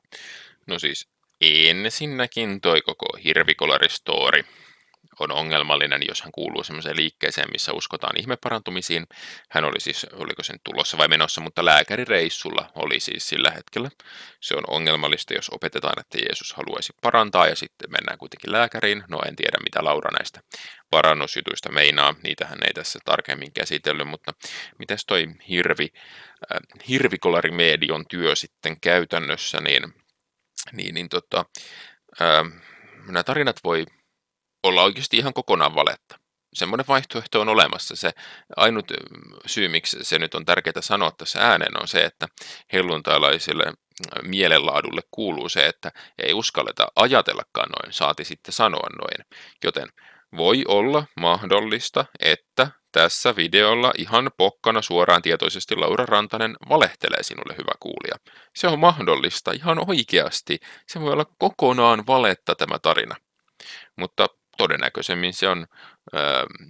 No siis ensinnäkin toi koko hirvikolaristori on ongelmallinen, jos hän kuuluu semmoiseen liikkeeseen, missä uskotaan ihmeparantumisiin. Hän oli siis, oliko se nyt tulossa vai menossa, mutta lääkärireissulla oli siis sillä hetkellä. Se on ongelmallista, jos opetetaan, että Jeesus haluaisi parantaa ja sitten mennään kuitenkin lääkäriin. No en tiedä, mitä Laura näistä parannusjutuista meinaa, niitähän ei tässä tarkemmin käsitellyt, mutta mitäs toi hirvi, äh, hirvikolarimedion työ sitten käytännössä, niin, niin, niin tota, äh, nämä tarinat voi olla oikeasti ihan kokonaan valetta. Semmoinen vaihtoehto on olemassa. Se ainut syy, miksi se nyt on tärkeää sanoa tässä ääneen, on se, että helluntailaisille mielenlaadulle kuuluu se, että ei uskalleta ajatellakaan noin, saati sitten sanoa noin. Joten voi olla mahdollista, että tässä videolla ihan pokkana suoraan tietoisesti Laura Rantanen valehtelee sinulle, hyvä kuulija. Se on mahdollista ihan oikeasti. Se voi olla kokonaan valetta tämä tarina. Mutta todennäköisemmin se on ö,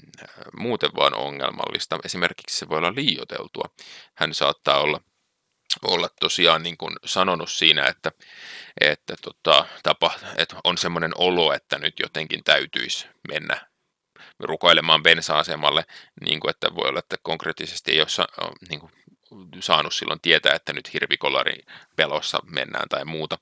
muuten vaan ongelmallista. Esimerkiksi se voi olla liioiteltua. Hän saattaa olla, olla tosiaan niin kuin sanonut siinä, että, että, tota, tapa, että on semmoinen olo, että nyt jotenkin täytyisi mennä rukoilemaan bensa-asemalle, niin kuin, että voi olla, että konkreettisesti ei ole niin kuin, saanut silloin tietää, että nyt hirvikolari pelossa mennään tai muuta.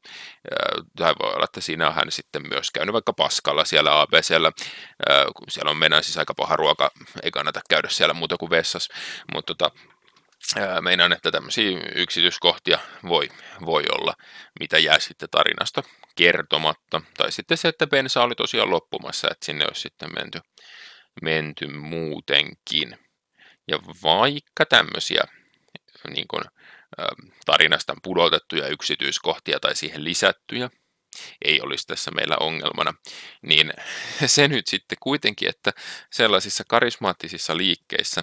Tai voi olla, että siinä on hän sitten myös käynyt vaikka paskalla siellä A B C:llä, kun siellä on mennään siis aika paha ruoka, ei kannata käydä siellä muuta kuin vessassa, mutta tota, meinaan, että tämmöisiä yksityiskohtia voi, voi olla, mitä jää sitten tarinasta kertomatta. Tai sitten se, että bensa oli tosiaan loppumassa, että sinne olisi sitten menty, menty muutenkin. Ja vaikka tämmöisiä niin kuin, tarinasta pudotettuja yksityiskohtia tai siihen lisättyjä ei olisi tässä meillä ongelmana, niin se nyt sitten kuitenkin, että sellaisissa karismaattisissa liikkeissä,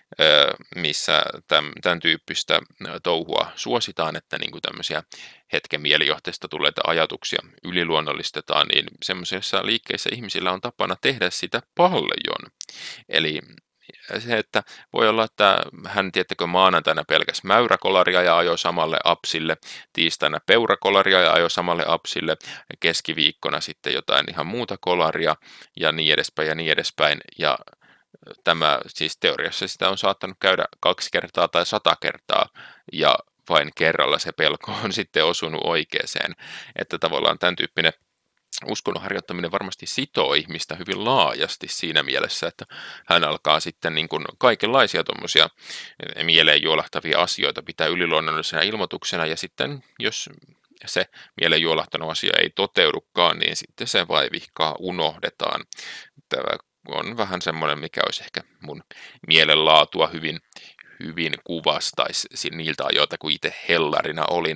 missä tämän tyyppistä touhua suositaan, että niin kuin tämmöisiä hetken mielijohteesta tulleita ajatuksia yliluonnollistetaan, niin semmoisissa liikkeissä ihmisillä on tapana tehdä sitä paljon. Eli se, että voi olla, että hän tiettäkö maanantaina pelkäs mäyräkolaria ja ajoi samalle apsille, tiistaina peurakolaria ja ajoi samalle apsille, keskiviikkona sitten jotain ihan muuta kolaria ja niin edespäin ja niin edespäin. Ja Tämä siis teoriassa sitä on saattanut käydä kaksi kertaa tai sata kertaa, ja vain kerralla se pelko on sitten osunut oikeeseen. Että tavallaan tämän tyyppinen uskonnon harjoittaminen varmasti sitoo ihmistä hyvin laajasti siinä mielessä, että hän alkaa sitten niin kuin kaikenlaisia tuommoisia mieleen juolahtavia asioita pitää yliluonnollisena ilmoituksena, ja sitten jos se mieleen juolahtanut asia ei toteudukaan, niin sitten se vaivihkaa unohdetaan. Tämä on vähän semmoinen, mikä olisi ehkä mun mielenlaatua hyvin, hyvin kuvastaisi niiltä ajoilta, kun itse hellarina olin.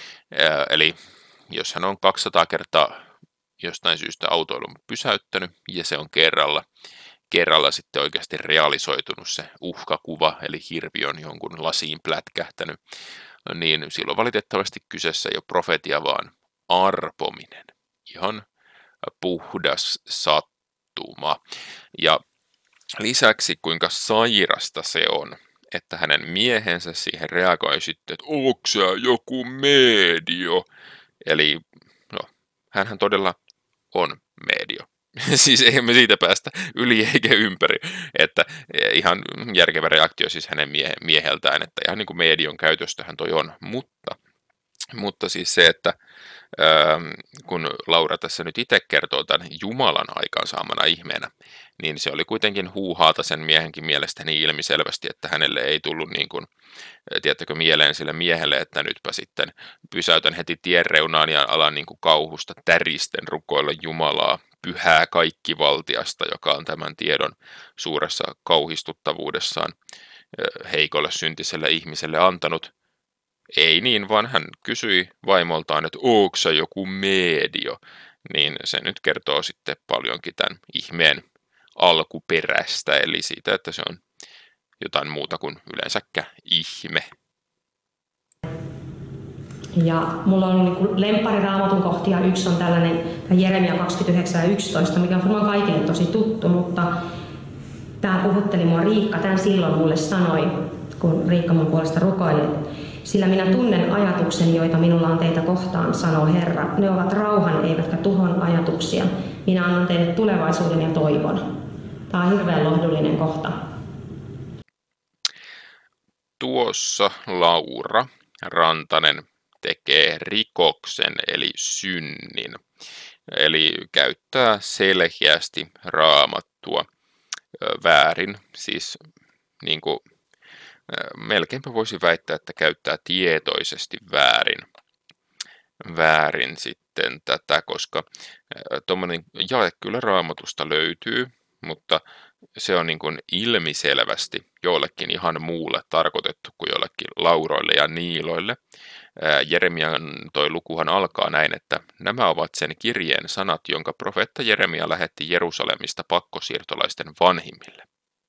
Eli jos hän on kaksisataa kertaa jostain syystä autoilun pysäyttänyt ja se on kerralla, kerralla sitten oikeasti realisoitunut se uhkakuva, eli hirvi on jonkun lasiin plätkähtänyt, niin silloin valitettavasti kyseessä ei ole profetia, vaan arpominen. Ihan puhdas sattuma. Ja lisäksi kuinka sairasta se on, että hänen miehensä siihen reagoi sitten, että onko sä joku medio? Eli no, hänhän todella on medio. Siis eihän me siitä päästä yli eikä ympäri, että ihan järkevä reaktio siis hänen mie- mieheltään, että ihan niin kuin medion käytöstähän toi on, mutta, mutta siis se, että ää, kun Laura tässä nyt itse kertoo tämän Jumalan aikaansaamana ihmeenä, niin se oli kuitenkin huuhaata sen miehenkin mielestä niin ilmiselvästi, että hänelle ei tullut niin kuin, tiedättekö, mieleen sille miehelle, että nytpä sitten pysäytän heti tien reunaan ja alan niin kuin kauhusta täristen rukoilla Jumalaa, pyhää kaikkivaltiasta, joka on tämän tiedon suuressa kauhistuttavuudessaan heikolle syntiselle ihmiselle antanut. Ei niin, vaan hän kysyi vaimoltaan, että onko se joku medio, niin se nyt kertoo sitten paljonkin tämän ihmeen alkuperästä, eli siitä, että se on jotain muuta kuin yleensäkään ihme. Ja mulla on niin lemppari Raamatun kohtia. Yksi on tällainen Jeremia kaksikymmentäyhdeksän ja yksitoista, mikä on varmaan kaikille tosi tuttu, mutta tämä puhutteli mua Riikka. Tämän silloin mulle sanoi, kun Riikka mun puolesta rukoili. Sillä minä tunnen ajatuksen, joita minulla on teitä kohtaan, sanoo Herra. Ne ovat rauhan eivätkä tuhon ajatuksia. Minä annan teille tulevaisuuden ja toivon. Tämä on hirveän lohdullinen kohta. Tuossa Laura Rantanen tekee rikoksen eli synnin, eli käyttää selkeästi Raamattua väärin, siis niin kuin, melkeinpä voisi väittää, että käyttää tietoisesti väärin, väärin sitten tätä, koska tuommoinen jae kyllä Raamatusta löytyy, mutta se on niin kuin ilmiselvästi jollekin ihan muulle tarkoitettu kuin jollekin lauroille ja niiloille. Jeremian toi lukuhan alkaa näin, että nämä ovat sen kirjeen sanat, jonka profeetta Jeremia lähetti Jerusalemista pakkosiirtolaisten vanhimmille.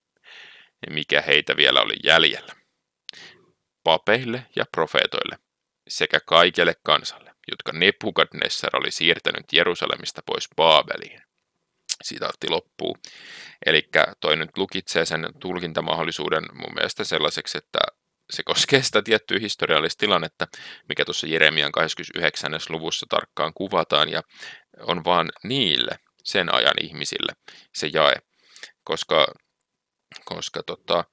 Mikä heitä vielä oli jäljellä? Papeille ja profeetoille sekä kaikelle kansalle, jotka Nebukadnessar oli siirtänyt Jerusalemista pois Baabeliin. Sitaatti loppuu. Eli toi nyt lukitsee sen tulkintamahdollisuuden mun mielestä sellaiseksi, että se koskee sitä tiettyä historiallista tilannetta, mikä tuossa Jeremian kahdeskymmenesyhdeksännessä luvussa tarkkaan kuvataan, ja on vaan niille, sen ajan ihmisille, se jae. Koska, koska tota,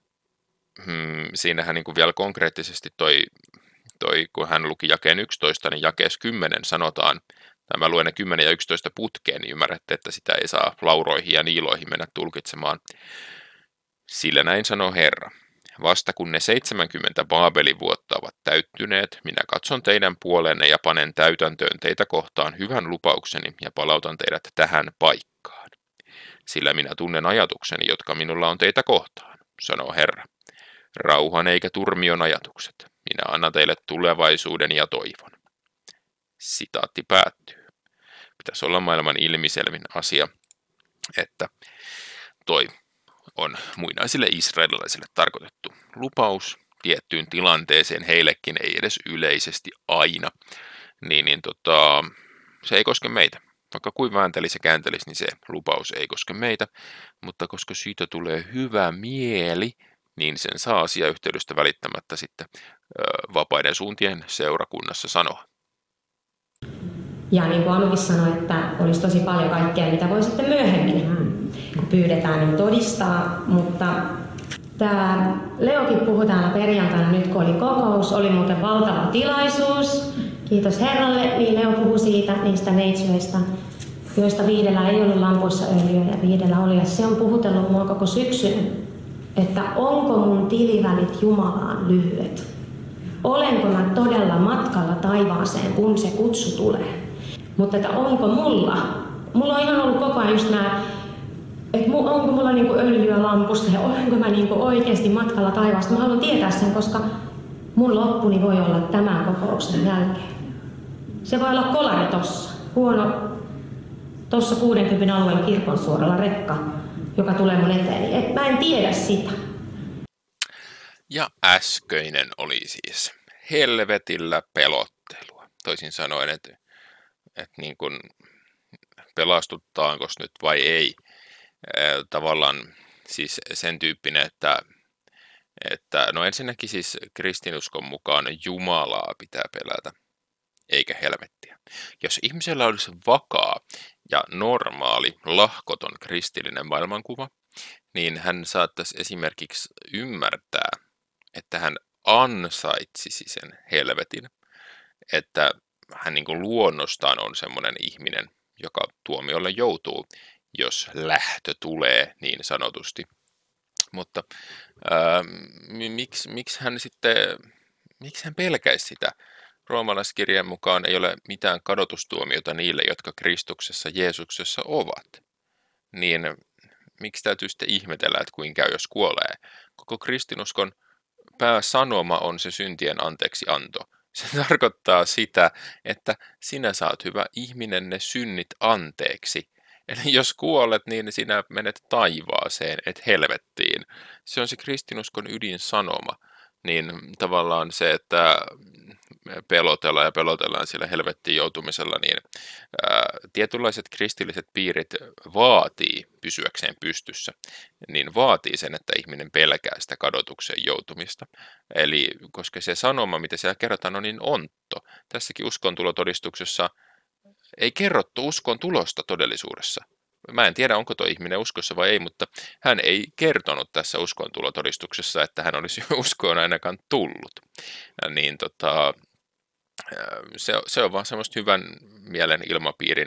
hmm, siinähän niin kuin vielä konkreettisesti toi, toi, kun hän luki jakeen yksitoista, niin jakeessa kymmenen sanotaan, mä luen ne kymmenen ja yksitoista putkeen, niin ymmärrätte, että sitä ei saa lauroihin ja niiloihin mennä tulkitsemaan. Sillä näin sanoo Herra. Vasta kun ne seitsemänkymmentä Baabelin vuotta ovat täyttyneet, minä katson teidän puoleenne ja panen täytäntöön teitä kohtaan hyvän lupaukseni ja palautan teidät tähän paikkaan. Sillä minä tunnen ajatukseni, jotka minulla on teitä kohtaan, sanoo Herra. Rauhan eikä turmion ajatukset. Minä annan teille tulevaisuuden ja toivon. Sitaatti päättyy. Pitäisi olla maailman ilmiselvin asia, että toi on muinaisille israelilaisille tarkoitettu lupaus tiettyyn tilanteeseen, heillekin ei edes yleisesti aina, niin, niin tota, se ei koske meitä. Vaikka kuin vääntelisi ja kääntelisi, niin se lupaus ei koske meitä, mutta koska siitä tulee hyvä mieli, niin sen saa asiayhteydestä välittämättä sitten ö, vapaiden suuntien seurakunnassa sanoa. Ja niin kuin Anukin sanoi, että olisi tosi paljon kaikkea, mitä voi sitten myöhemmin kun pyydetään niin todistaa, mutta tämä Leokin puhui täällä perjantaina nyt kun oli kokous, oli muuten valtava tilaisuus. Kiitos Herralle, niin Leo puhui siitä niistä neitsyeistä, joista viidellä ei ollut lampuissa öljyä ja viidellä oli. Ja se on puhutellut mua koko syksyn, että onko mun tilivälit Jumalaan lyhyet? Olenko mä todella matkalla taivaaseen, kun se kutsu tulee? Mutta että onko mulla? Mulla on ihan ollut koko ajan just nää, että onko mulla niinku öljyä lampussa ja olenko mä niinku oikeasti matkalla taivaasta. Mä haluan tietää sen, koska mun loppuni voi olla tämän kokouksen jälkeen. Se voi olla kolari tossa. Huono tossa kuudenkymmenen alueella kirkon suoralla rekka, joka tulee mun eteeni. Et mä en tiedä sitä. Ja äskeinen oli siis helvetillä pelottelua. Toisin sanoen, että, että niin kuin pelastuttaanko nyt vai ei. Tavallaan siis sen tyyppinen, että, että no ensinnäkin siis kristinuskon mukaan Jumalaa pitää pelätä, eikä helvettiä. Jos ihmisellä olisi vakaa ja normaali, lahkoton kristillinen maailmankuva, niin hän saattaisi esimerkiksi ymmärtää, että hän ansaitsisi sen helvetin, että hän niin kuin luonnostaan on semmoinen ihminen, joka tuomiolle joutuu, jos lähtö tulee niin sanotusti. Mutta ää, miksi, miksi hän sitten, miksi hän pelkäisi sitä? Roomalaiskirjan mukaan ei ole mitään kadotustuomiota niille, jotka Kristuksessa Jeesuksessa ovat. Niin miksi täytyy sitten ihmetellä, että kuinka käy, jos kuolee? Koko kristinuskon pääsanoma on se syntien anteeksi anto. Se tarkoittaa sitä, että sinä saat, hyvä ihminen, ne synnit anteeksi. Eli jos kuolet, niin sinä menet taivaaseen, et helvettiin. Se on se kristinuskon ydinsanoma. Niin tavallaan se, että pelotellaan ja pelotellaan sillä helvettiin joutumisella, niin ää, tietynlaiset kristilliset piirit vaatii pysyäkseen pystyssä, niin vaatii sen, että ihminen pelkää sitä kadotukseen joutumista. Eli koska se sanoma, mitä siellä kerrotaan, on niin ontto. Tässäkin uskontulotodistuksessa ei kerrottu uskon tulosta todellisuudessa. Mä en tiedä, onko tuo ihminen uskossa vai ei, mutta hän ei kertonut tässä uskontulotodistuksessa, että hän olisi uskoon ainakaan tullut. Ja niin tota, se, se on vaan semmoista hyvän mielen ilmapiirin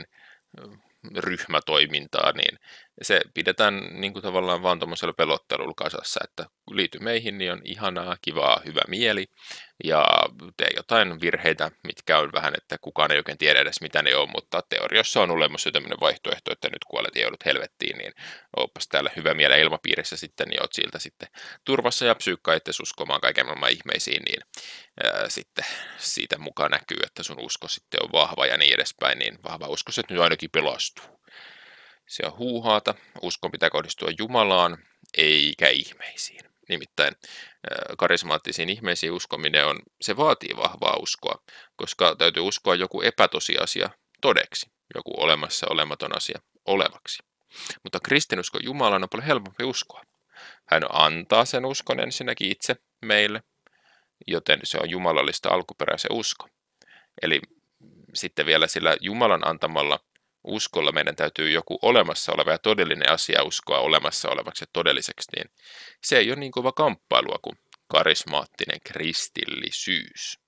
ryhmätoimintaa, niin se pidetään niin kuin tavallaan vaan tuommoisella pelottelulla kasassa, että liity meihin, niin on ihanaa, kivaa, hyvä mieli, ja tee jotain virheitä, mitkä on vähän, että kukaan ei oikein tiedä edes mitä ne on, mutta teoriassa on olemassa tämmöinen vaihtoehto, että nyt kuolet ja joudut helvettiin, niin oppas täällä hyvä mielen ilmapiirissä sitten, niin oot siltä sitten turvassa ja psyykkaa itse uskomaan kaiken maailman ihmeisiin, niin ää, sitten siitä mukaan näkyy, että sun usko sitten on vahva ja niin edespäin, niin vahva usko, että nyt ainakin pelastuu. Se on huuhaata. Uskon pitää kohdistua Jumalaan, eikä ihmeisiin. Nimittäin karismaattisiin ihmeisiin uskominen on, se vaatii vahvaa uskoa, koska täytyy uskoa joku epätosiasia todeksi, joku olemassa olematon asia olevaksi. Mutta kristinusko Jumalaan on paljon helpompi uskoa. Hän antaa sen uskon ensinnäkin itse meille, joten se on jumalallista alkuperäisen usko. Eli sitten vielä sillä Jumalan antamalla uskolla meidän täytyy joku olemassa oleva ja todellinen asia uskoa olemassa olevaksi ja todelliseksi, niin se ei ole niin kova kamppailua kuin karismaattinen kristillisyys.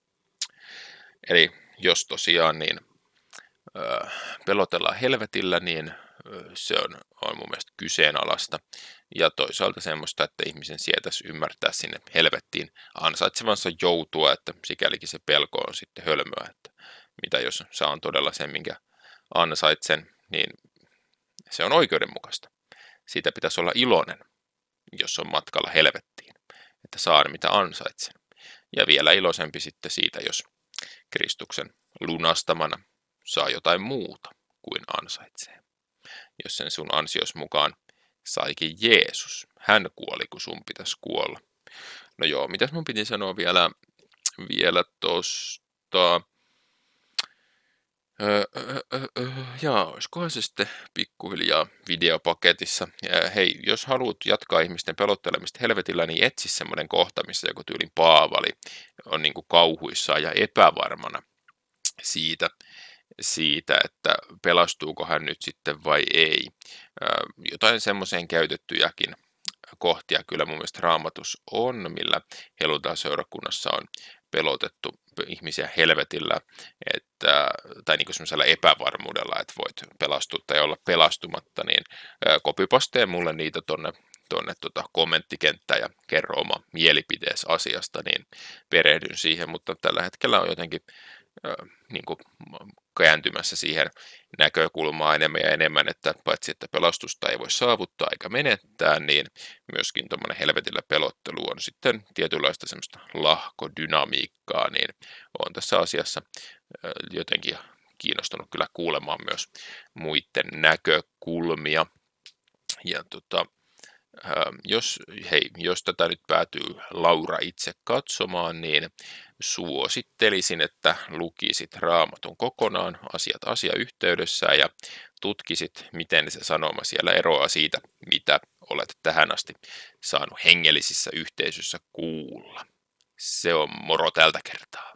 Eli jos tosiaan niin ö, pelotellaan helvetillä, niin ö, se on, on mun mielestä kyseenalaista. Ja toisaalta semmoista, että ihmisen sietäisi ymmärtää sinne helvettiin ansaitsevansa joutua, että sikälikin se pelko on sitten hölmöä, että mitä jos saan todella sen, minkä ansaitsen, niin se on oikeudenmukaista. Siitä pitäisi olla iloinen, jos on matkalla helvettiin, että saan mitä ansaitsen. Ja vielä iloisempi sitten siitä, jos Kristuksen lunastamana saa jotain muuta kuin ansaitsee. Jos sen sun ansios mukaan saikin Jeesus. Hän kuoli, kun sun pitäisi kuolla. No joo, mitäs mun piti sanoa vielä, vielä tosta... Öö, öö, öö, jaa, olisikohan se sitten pikkuhiljaa videopaketissa. Ja hei, jos haluat jatkaa ihmisten pelottelemista helvetillä, niin etsi semmoinen kohta, missä joku tyylin Paavali on niin kuin kauhuissaan ja epävarmana siitä, siitä, että pelastuuko hän nyt sitten vai ei. Jotain semmoiseen käytettyjäkin kohtia kyllä mun mielestä Raamatus on, millä helluntai-seurakunnassa on pelotettu ihmisiä helvetillä, että, tai niin kuin semmoisella epävarmuudella, että voit pelastua tai olla pelastumatta, niin copypasteen mulle niitä tonne, tonne tota kommenttikenttään ja kerro oma mielipiteesi asiasta, niin perehdyn siihen, mutta tällä hetkellä on jotenkin niin kuin kääntymässä siihen näkökulmaan enemmän ja enemmän, että paitsi että pelastusta ei voi saavuttaa eikä menettää, niin myöskin tuommoinen helvetillä pelottelu on sitten tietynlaista semmoista lahkodynamiikkaa, niin on tässä asiassa jotenkin kiinnostunut kyllä kuulemaan myös muiden näkökulmia. Ja tota, Jos, hei, jos tätä nyt päätyy Laura itse katsomaan, niin suosittelisin, että lukisit Raamatun kokonaan asiat asiayhteydessä ja tutkisit, miten se sanoma siellä eroaa siitä, mitä olet tähän asti saanut hengellisissä yhteisöissä kuulla. Se on moro tältä kertaa.